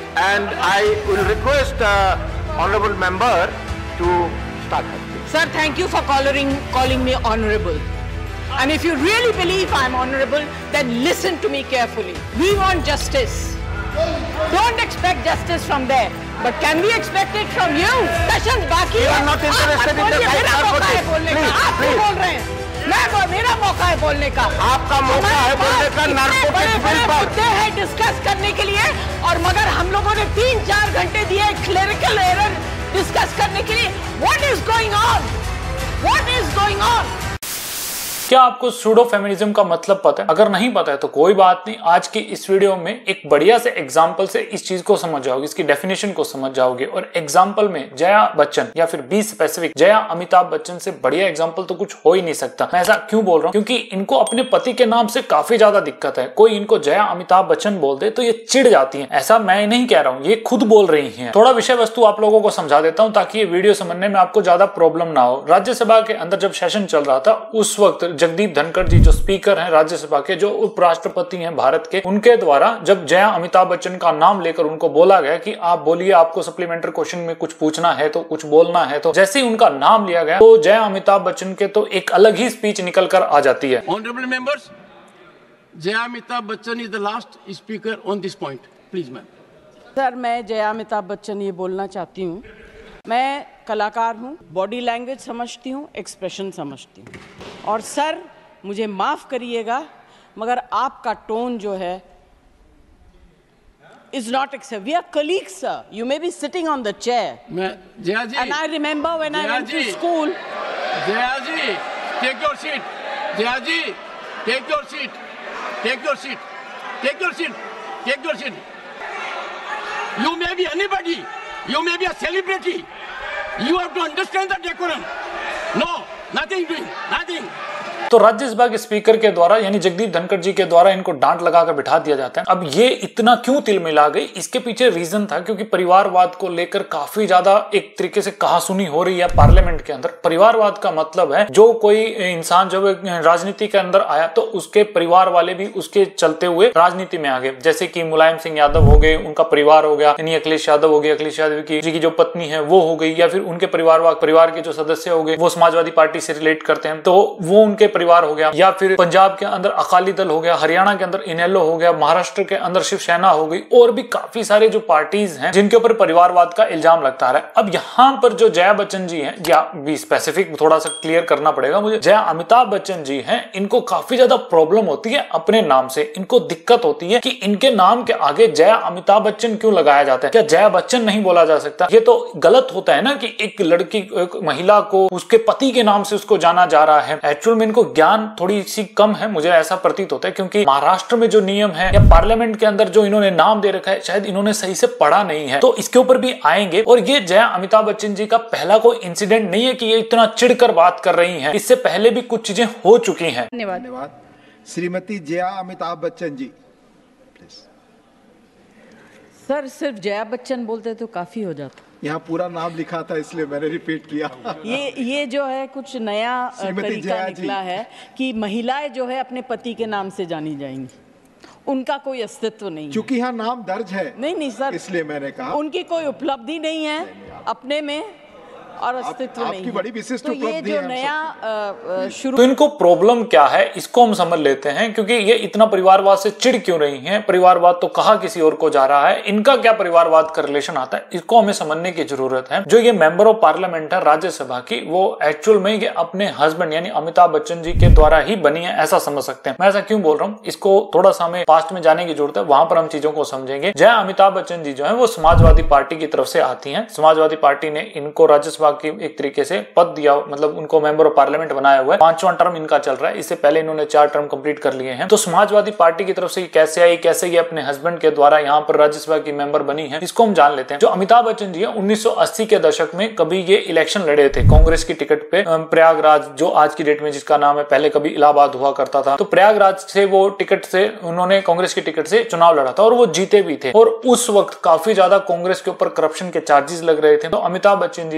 and I will request honorable member to start her speech. Sir, thank you for calling me honorable. And if you really believe I'm honorable, then listen to me carefully. We want justice. Don't expect justice from there. But can we expect it from you? Sessions बाकी है. You are not interested in the right narcotics. आप क्यों बोल रहे हैं? मेरा मौका है बोलने का. आपका मौका है बोलने का नार्कोटिक्स बिल पर. मुद्दे हैं डिस्कस करने के लिए और मगर हम लोगों ने 3-4 घंटे दिए क्लेरिकल एरर डिस्कस करने के लिए. What is going on? What is going on? क्या आपको सूडो फेमिनिज्म का मतलब पता है? अगर नहीं पता है तो कोई बात नहीं, आज की इस वीडियो में एक बढ़िया से एग्जांपल से इस चीज को समझ जाओगे, इसकी डेफिनेशन को समझ जाओगे। और एग्जांपल में जया बच्चन या फिर बी स्पेसिफिक जया अमिताभ बच्चन से बढ़िया एग्जांपल तो कुछ हो ही नहीं सकता। मैं ऐसा क्यों बोल रहा हूँ? क्योंकि इनको अपने पति के नाम से काफी ज्यादा दिक्कत है। कोई इनको जया अमिताभ बच्चन बोल दे तो ये चिढ़ जाती है। ऐसा मैं नहीं कह रहा हूँ, ये खुद बोल रही है। थोड़ा विषय वस्तु आप लोगों को समझा देता हूँ ताकि ये वीडियो समझने में आपको ज्यादा प्रॉब्लम ना हो। राज्यसभा के अंदर जब सेशन चल रहा था उस वक्त जगदीप धनखड़ जी जो स्पीकर हैं राज्यसभा के, जो उपराष्ट्रपति हैं भारत के, उनके द्वारा जब जया अमिताभ बच्चन का नाम लेकर उनको बोला गया कि आप बोलिए, आपको सप्लीमेंट्री क्वेश्चन में कुछ पूछना है तो कुछ बोलना है, तो जैसे ही उनका नाम लिया गया तो जया अमिताभ बच्चन के तो एक अलग ही स्पीच निकल कर आ जाती है। Honourable members, Jaya Amitabh Bachchan is the last speaker on this point, please ma'am. Sir, मैं जया अमिताभ बच्चन ये बोलना चाहती हूँ, मैं कलाकार हूँ, बॉडी लैंग्वेज समझती हूँ, एक्सप्रेशन समझती हूँ, और सर मुझे माफ करिएगा मगर आपका टोन जो है is not acceptable. We are colleagues, sir. You may be sitting on the chair. Jaya ji, and I remember when I went to school. Jaya ji, take your seat. Jaya ji, take your seat. Take your seat. Take your seat. Take your seat. You may be anybody. You may be a celebrity. You have to understand the decorum. No, nothing doing. Nothing. तो राज्यसभा के speaker के द्वारा यानी जगदीप धनखड़ जी के द्वारा इनको डांट लगाकर बिठा दिया जाता है। अब ये इतना क्यों तिलमिला गई, इसके पीछे रीजन था क्योंकि परिवारवाद को लेकर काफी ज्यादा एक तरीके से कहासुनी हो रही है पार्लियामेंट के अंदर। परिवारवाद का मतलब है जो कोई इंसान जब राजनीति के अंदर आया तो उसके परिवार वाले भी उसके चलते हुए राजनीति में आ गए। जैसे कि मुलायम सिंह यादव हो गए, उनका परिवार हो गया, यानी अखिलेश यादव हो गया, अखिलेश यादव जी की जो पत्नी है वो हो गई, या फिर उनके परिवार के जो सदस्य हो गए वो समाजवादी पार्टी से रिलेट करते हैं तो वो उनके परिवार हो गया, या फिर पंजाब के अंदर अकाली दल हो गया, हरियाणा के अंदर इनेलो हो गया, महाराष्ट्र के अंदर शिवसेना हो गई, और भी काफी सारे जो पार्टीज हैं जिनके ऊपर परिवारवाद का इल्जाम लगता है। अब यहाँ पर जो जया बच्चन जी हैं, या भी स्पेसिफिक थोड़ा सा क्लियर करना पड़ेगा मुझे, जया अमिताभ बच्चन जी हैं, इनको काफी ज्यादा प्रॉब्लम होती है अपने नाम से। इनको दिक्कत होती है कि इनके नाम के आगे जया अमिताभ बच्चन क्यों लगाया जाता है, क्या जया बच्चन नहीं बोला जा सकता? ये तो गलत होता है ना कि एक लड़की, एक महिला को उसके पति के नाम से उसको जाना जा रहा है। एक्चुअल में इनको ज्ञान थोड़ी सी कम है, मुझे ऐसा प्रतीत होता है, क्योंकि महाराष्ट्र में जो नियम है या पार्लियामेंट के अंदर जो इन्होंने नाम दे रखा है शायद इन्होंने सही से पढ़ा नहीं है, तो इसके ऊपर भी आएंगे। और ये जया अमिताभ बच्चन जी का पहला कोई इंसिडेंट नहीं है कि ये इतना चिढ़कर बात कर रही हैं, इससे पहले भी कुछ चीजें हो चुकी हैं। धन्यवाद। श्रीमती जया अमिताभ बच्चन जी, प्लीज। सर, सिर्फ जया बच्चन बोलते तो काफी हो जाता। यहाँ पूरा नाम लिखा था इसलिए मैंने रिपीट किया। ये जो है कुछ नया तरीका निकला है कि महिलाएं जो है अपने पति के नाम से जानी जाएंगी, उनका कोई अस्तित्व नहीं। क्योंकि यहाँ नाम दर्ज है। नहीं सर, इसलिए मैंने कहा उनकी कोई उपलब्धि नहीं है अपने में और अस्तित्व नहीं। आपकी बड़ी विशिष्ट तो ये जो नया शुरू, तो इनको प्रॉब्लम क्या है इसको हम समझ लेते हैं, क्योंकि ये इतना परिवारवाद से चिढ़ क्यों रही हैं। परिवारवाद तो कहा किसी और को जा रहा है, इनका क्या परिवारवाद का रिलेशन आता है, इसको हमें समझने की जरूरत है। जो ये मेंबर ऑफ पार्लियामेंट है राज्यसभा की, वो एक्चुअल में ये अपने हस्बैंड यानी अमिताभ बच्चन जी के द्वारा ही बनी है, ऐसा समझ सकते हैं। मैं ऐसा क्यों बोल रहा हूँ, इसको थोड़ा सा हमें पास्ट में जाने की जरूरत है, वहां पर हम चीजों को समझेंगे। जया अमिताभ बच्चन जी जो है वो समाजवादी पार्टी की तरफ से आती है। समाजवादी पार्टी ने इनको राज्यसभा की एक तरीके से पद दिया, मतलब उनको मेंबर ऑफ पार्लियामेंट बनाया हुआ है। 5वां टर्म इनका चल रहा है, इससे पहले इन्होंने 4 टर्म कंप्लीट कर लिए हैं। तो समाजवादी पार्टी की तरफ से कैसे आई, कैसे ये अपने हस्बैंड के द्वारा यहाँ पर राज्यसभा की मेंबर बनी है, इसको हम जान लेते हैं। जो अमिताभ बच्चन जी है 1980 के दशक में कभी ये इलेक्शन लड़े थे कांग्रेस की टिकट पे, प्रयागराज, जो आज की डेट में जिसका नाम है, पहले कभी इलाहाबाद हुआ करता था। तो प्रयागराज से वो टिकट से उन्होंने कांग्रेस की टिकट से चुनाव लड़ा था और वो जीते भी थे। और उस वक्त काफी ज्यादा कांग्रेस के ऊपर करप्शन के चार्जेस लग रहे थे। तो अमिताभ बच्चन जी ने 3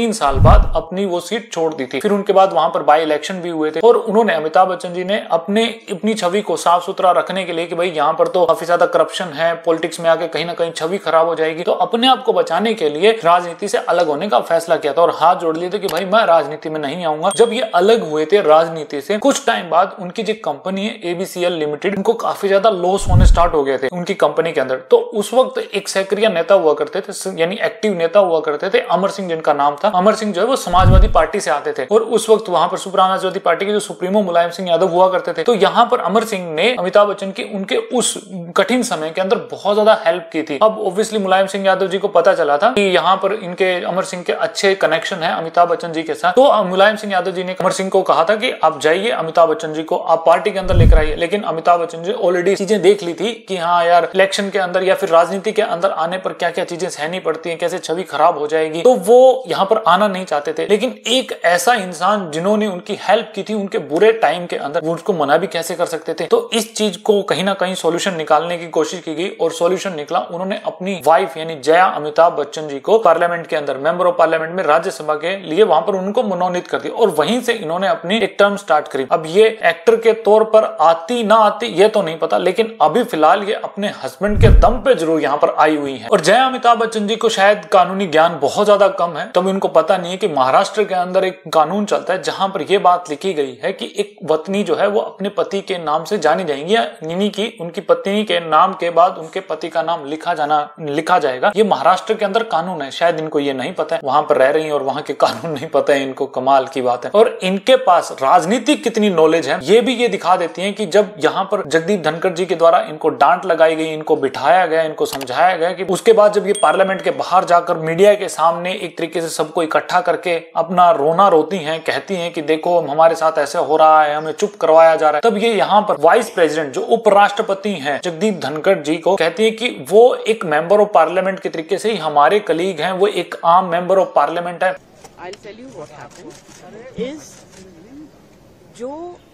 3 साल बाद अपनी वो सीट छोड़ दी थी। फिर उनके बाद वहां पर बाई इलेक्शन भी हुए थे और उन्होंने, अमिताभ बच्चन जी ने अपनी छवि को साफ सुथरा रखने के लिए कि भाई यहाँ पर तो काफी ज्यादा करप्शन है, पॉलिटिक्स में आके कहीं ना कहीं छवि खराब हो जाएगी, तो अपने आप को बचाने के लिए राजनीति से अलग होने का फैसला किया था और हाथ जोड़ लिए थे कि भाई मैं राजनीति में नहीं आऊंगा। जब ये अलग हुए थे राजनीति से, कुछ टाइम बाद उनकी जो कंपनी है ABCL लिमिटेड, उनको काफी ज्यादा लॉस होने स्टार्ट हो गए थे उनकी कंपनी के अंदर। तो उस वक्त एक सक्रिय नेता हुआ करते थे, यानी एक्टिव नेता हुआ करते थे, अमर सिंह जिनका नाम था। अमर सिंह जो है वो समाजवादी पार्टी से आते थे और उस वक्त वहां पर समाजवादी पार्टी के जो सुप्रीमो मुलायम सिंह यादव हुआ करते थे। तो यहाँ पर अमर सिंह ने अमिताभ बच्चन की उनके उस कठिन समय के अंदर बहुत ज्यादा हेल्प की थी। अब ऑब्वियसली मुलायम सिंह यादव जी को पता चला था कि यहाँ पर इनके अमर सिंह के अच्छे कनेक्शन है अमिताभ बच्चन जी के साथ। तो मुलायम सिंह यादव जी ने अमर सिंह को कहा था कि आप जाइए अमिताभ बच्चन जी को आप पार्टी के अंदर लेकर आइए। लेकिन अमिताभ बच्चन जी ऑलरेडी चीजें देख ली थी कि हाँ यार, इलेक्शन के अंदर या फिर राजनीति के अंदर आने पर क्या क्या चीजें सहनी पड़ती है, कैसे छवि खराब हो जाएगी, तो वो यहाँ पर आना नहीं चाहते थे। लेकिन एक ऐसा इंसान जिन्होंने उनकी हेल्प की थी उनके बुरे टाइम के अंदर, वो उसको मना भी कैसे कर सकते थे। तो इस चीज को कहीं ना कहीं सॉल्यूशन निकालने की कोशिश की गई और सॉल्यूशन निकला। उन्होंने अपनी वाइफ यानी जया अमिताभ बच्चन जी को पार्लियामेंट के अंदर, मेंबर ऑफ पार्लियामेंट में, राज्यसभा के लिए वहां पर उनको मनोनीत कर दिया और वहीं से इन्होंने अपनी एक टर्म स्टार्ट करी। अब ये एक्टर के तौर पर आती ना आती ये तो नहीं पता, लेकिन अभी फिलहाल ये अपने हस्बैंड के दम पे जरूर यहाँ पर आई हुई है। और जया अमिताभ बच्चन जी को शायद कानूनी ज्ञान बहुत ज्यादा कम है, तब इनको पता नहीं है कि महाराष्ट्र के अंदर एक कानून चलता है जहां पर यह बात लिखी गई है कि एक पत्नी जो है वो अपने पति के नाम से जानी जाएंगी, यानी कि उनकी पत्नी के नाम के बाद उनके पति का नाम लिखा जाएगा। ये महाराष्ट्र के अंदर कानून है, शायद इनको ये नहीं पता है, वहां पर रह रही है और वहां के कानून नहीं पता है इनको। कमाल की बात है। और इनके पास राजनीतिक कितनी नॉलेज है ये भी ये दिखा देती है कि जब यहाँ पर जगदीप धनखड़ जी के द्वारा इनको डांट लगाई गई, इनको बिठाया गया, इनको समझाया गया, कि उसके बाद जब ये पार्लियामेंट के बाहर जाकर मीडिया के सामने एक तरीके से सबको इकट्ठा करके अपना रोना रोती हैं, कहती हैं कि देखो हमारे साथ ऐसे हो रहा है, हमें चुप करवाया जा रहा है, तब ये यहाँ पर वाइस प्रेसिडेंट जो उपराष्ट्रपति हैं जगदीप धनखड़ जी को कहती है कि वो एक मेंबर ऑफ पार्लियामेंट के तरीके से ही हमारे कलीग हैं, वो एक आम मेंबर ऑफ पार्लियामेंट है। I'll tell you what happened is, जो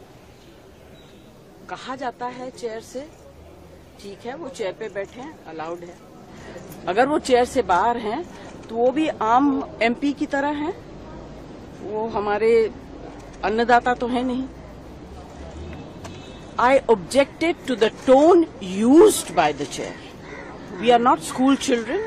कहा जाता है चेयर से, ठीक है, वो चेयर पे बैठे हैं, अलाउड है। अगर वो चेयर से बाहर हैं तो वो भी आम MP की तरह हैं, वो हमारे अन्नदाता तो है नहीं। I objected to the tone used by the chair. We are not school children.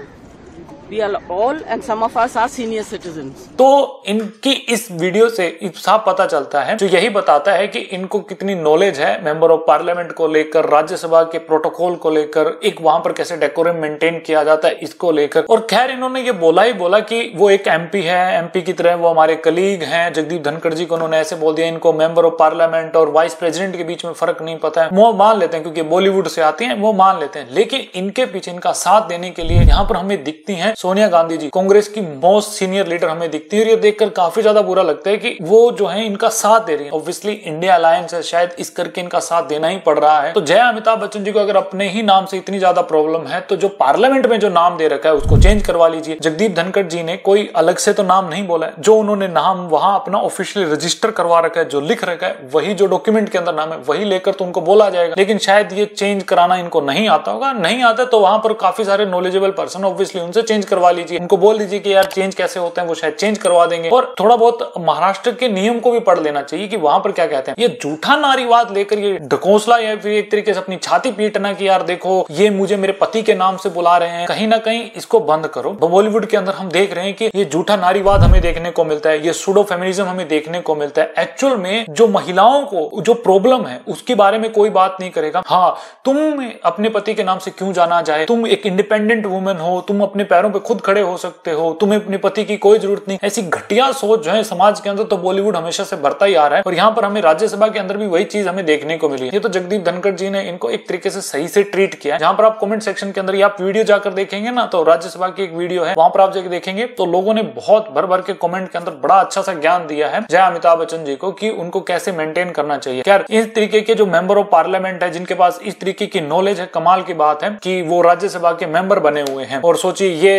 We are all, and some of us are senior citizens. तो इनकी इस वीडियो से साफ पता चलता है, जो यही बताता है कि इनको कितनी नॉलेज है मेंबर ऑफ पार्लियामेंट को लेकर, राज्यसभा के प्रोटोकॉल को लेकर, एक वहां पर कैसे डेकोरम मेंटेन किया जाता है इसको लेकर। और खैर इन्होंने ये बोला ही बोला कि वो एक MP है, MP की तरह वो हमारे कलीग हैं। जगदीप धनखड़ जी को उन्होंने ऐसे बोल दिया, इनको मेंबर ऑफ पार्लियामेंट और वाइस प्रेसिडेंट के बीच में फर्क नहीं पता है। वो मान लेते हैं क्योंकि बॉलीवुड से आती है, वो मान लेते हैं। लेकिन इनके पीछे इनका साथ देने के लिए यहाँ पर हमें दिखती है सोनिया गांधी जी, कांग्रेस की मोस्ट सीनियर लीडर हमें दिखती है। और ये देखकर काफी ज्यादा बुरा लगता है कि वो जो है इनका साथ दे रही है। ऑब्वियसली इंडिया अलायंस है, शायद इस करके इनका साथ देना ही पड़ रहा है। तो जया अमिताभ बच्चन जी को अगर अपने ही नाम से इतनी ज्यादा प्रॉब्लम है तो जो पार्लियामेंट में जो नाम दे रखा है उसको चेंज करवा लीजिए। जगदीप धनखड़ जी ने कोई अलग से तो नाम नहीं बोला है, जो उन्होंने नाम वहां अपना ऑफिशियली रजिस्टर करवा रखा है, जो लिख रखा है वही, जो डॉक्यूमेंट के अंदर नाम है वही लेकर तो उनको बोला जाएगा। लेकिन शायद ये चेंज कराना इनको नहीं आता होगा, नहीं आता तो वहां पर काफी सारे नॉलेजेबल पर्सन ऑब्वियसली उनसे चेंज करवा लीजिए, उनको बोल दीजिए कि यार चेंज कैसे होते हैं, वो शायद चेंज करवा देंगे। और थोड़ा बहुत महाराष्ट्र के नियम को भी पढ़ लेना चाहिए कि वहां पर क्या कहते हैं। ये झूठा नारीवाद लेकर ये ढकोसला या फिर एक तरीके से अपनी छाती पीटना कि यार देखो ये मुझे मेरे पति के नाम से बुला रहे हैं, कहीं ना कहीं इसको बंद करो। बॉलीवुड के अंदर हम देख रहे हैं कि ये झूठा नारीवाद हमें देखने को मिलता है, ये सूडो फेमिनिज्म हमें देखने को मिलता है। एक्चुअल में जो महिलाओं को जो प्रॉब्लम है उसके बारे में कोई बात नहीं करेगा। हाँ, तुम अपने पति के नाम से क्यों जाना जाए, तुम एक इंडिपेंडेंट वुमेन हो, तुम अपने पैरों पे खुद खड़े हो सकते हो, तुम्हें अपने पति की कोई जरूरत नहीं। ऐसी घटिया सोच जो है समाज के अंदर तो बॉलीवुड हमेशा से बढ़ता ही आ रहा है। और यहाँ पर हमें राज्यसभा के अंदर भी वही चीज हमें देखने को मिली है। ये तो जगदीप धनखड़ जी ने इनको एक तरीके से सही से ट्रीट किया। जहां पर आप कमेंट सेक्शन के अंदर आप वीडियो जाकर देखेंगे ना, तो राज्यसभा की एक वीडियो है, वहां पर आप जाकर देखेंगे तो लोगों ने बहुत भर भर के कमेंट के अंदर बड़ा अच्छा सा ज्ञान दिया है जया अमिताभ बच्चन जी को कि उनको कैसे मेंटेन करना चाहिए। यार इस तरीके के जो मेंबर ऑफ पार्लियामेंट है जिनके पास इस तरीके की नॉलेज है, कमाल की बात है कि वो राज्यसभा के मेंबर बने हुए हैं। और सोचिए ये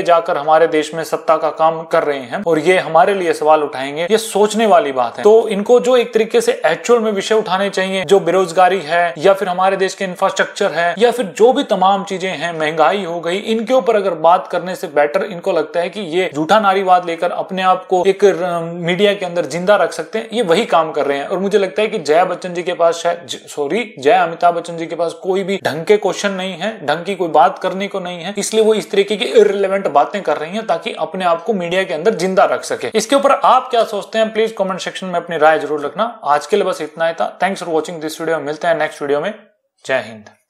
जाकर हमारे देश में सत्ता का काम कर रहे हैं और ये हमारे लिए सवाल उठाएंगे, ये सोचने वाली बात है। तो इनको जो एक तरीके से एक्चुअल में विषय उठाने चाहिए, जो बेरोजगारी है या फिर हमारे देश के इंफ्रास्ट्रक्चर है या फिर जो भी तमाम चीजें हैं, महंगाई हो गई, इनके ऊपर अगर बात करने से बेटर इनको लगता है कि ये झूठा नारीवाद लेकर अपने आप को एक मीडिया के अंदर जिंदा रख सकते हैं, ये वही काम कर रहे हैं। और मुझे लगता है कि जया बच्चन जी के पास जया अमिताभ बच्चन जी के पास कोई भी ढंग के क्वेश्चन नहीं है, ढंग की कोई बात करने को नहीं है, इसलिए वो इस तरीके की इररिलेवेंट बातें कर रही हैं ताकि अपने आप को मीडिया के अंदर जिंदा रख सके। इसके ऊपर आप क्या सोचते हैं प्लीज कमेंट सेक्शन में अपनी राय जरूर रखना। आज के लिए बस इतना ही था। Thanks for watching this video. मिलते हैं नेक्स्ट वीडियो में। जय हिंद।